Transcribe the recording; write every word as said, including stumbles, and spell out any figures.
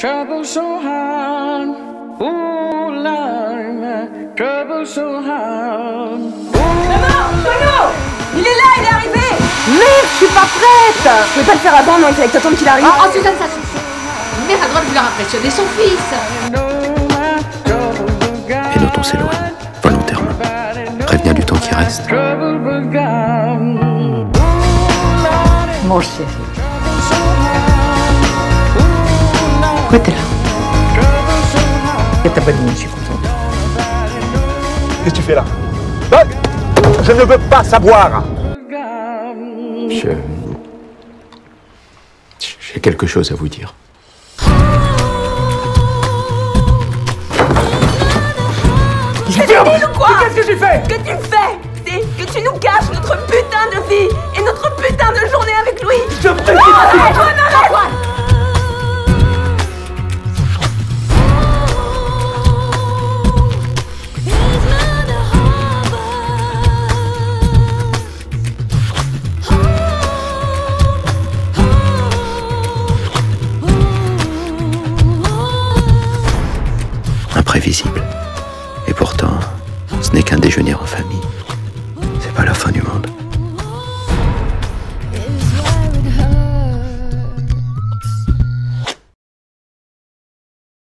trouble so hard. Ooh, Lord, my trouble so hard. Maman, Polo, il est là, il est arrivé. Merde, je suis pas prête. Je pouvais pas le faire avant, non, il fallait que t'attendes qu'il arrive. Oh, oh, Suzanne, ça suffit. Une mère a le droit de vouloir impressionner son fils. Et dont on s'éloigne, volontairement. Prévenir du temps qui reste. Mon chéri. Pourquoi t'es là? Et t'as pas dit, je suis contente. Qu'est-ce que tu fais là? Doc, je ne veux pas savoir. Je... J'ai quelque chose à vous dire. J'ai dit ou quoi? Qu'est-ce que j'ai fait? Que tu fais? C'est que tu nous caches notre putain de vie et notre putain de journée avec Louis. Je fais Oh, arrête, Antoine, arrête. Imprévisible. Et pourtant, ce n'est qu'un déjeuner en famille.